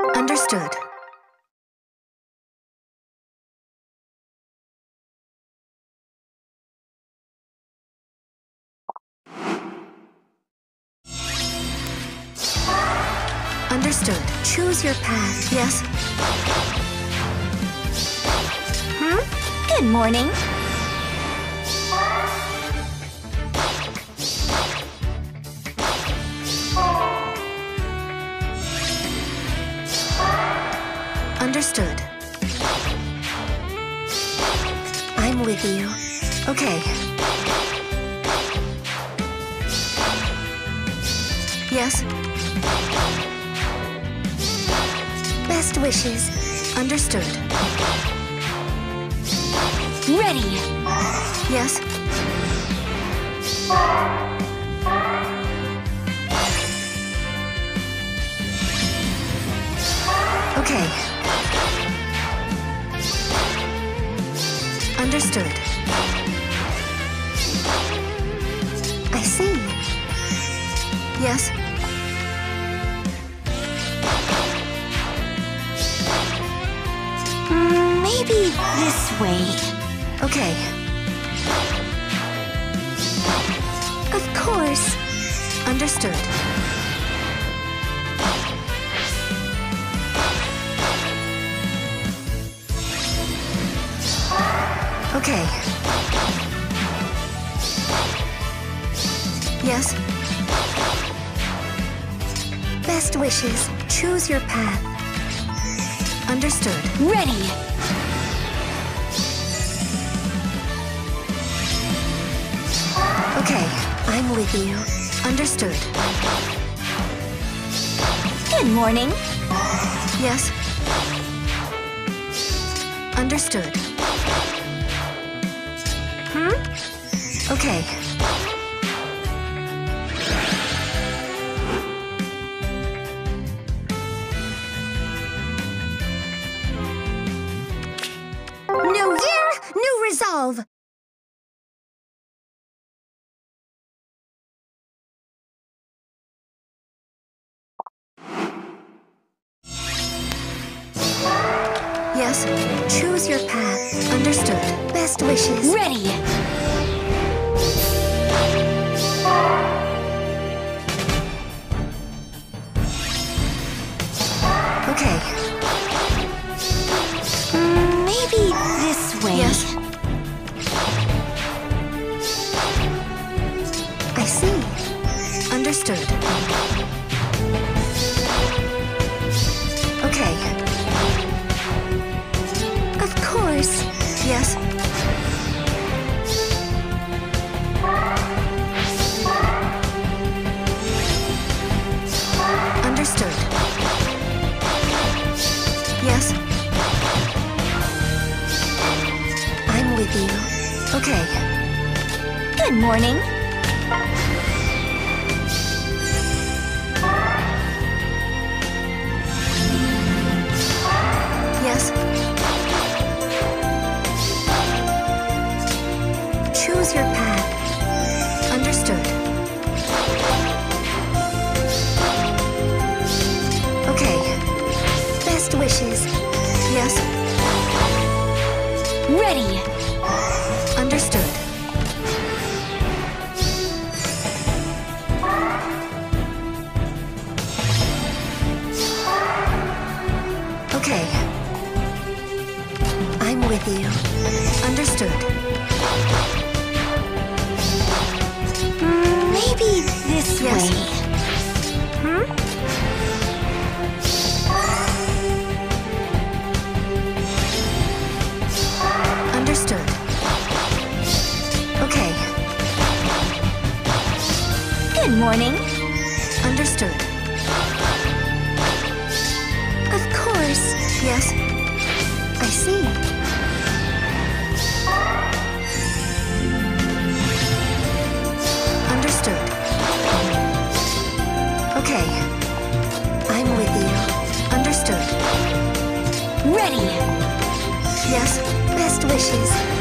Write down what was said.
Understood. Understood. Choose your path. Yes. Good morning. Understood. I'm with you. Okay. Yes. Best wishes. Understood. Ready. Yes. Okay. Understood. I see. Yes. Maybe this way. Okay. Of course. Understood. Okay. Yes. Best wishes. Choose your path. Understood. Ready. Okay, I'm with you. Understood. Good morning. Yes. Understood. Okay. New year, new resolve. Yes. Choose your path. Understood. Best wishes. Ready. Okay. Maybe this way. Yes. I see. Understood. Okay. Of course. Yes. Understood. Yes. I'm with you. Okay. Good morning. Yes. Choose your path. Understood. Okay. Best wishes. Yes. Ready. Understood. Okay. I'm with you. Understood. Maybe this Yes. way. Understood. Okay. Good morning. Understood. Of course. Yes. I see. Understood. Okay. I'm with you. Understood. Ready. Yes. Best wishes.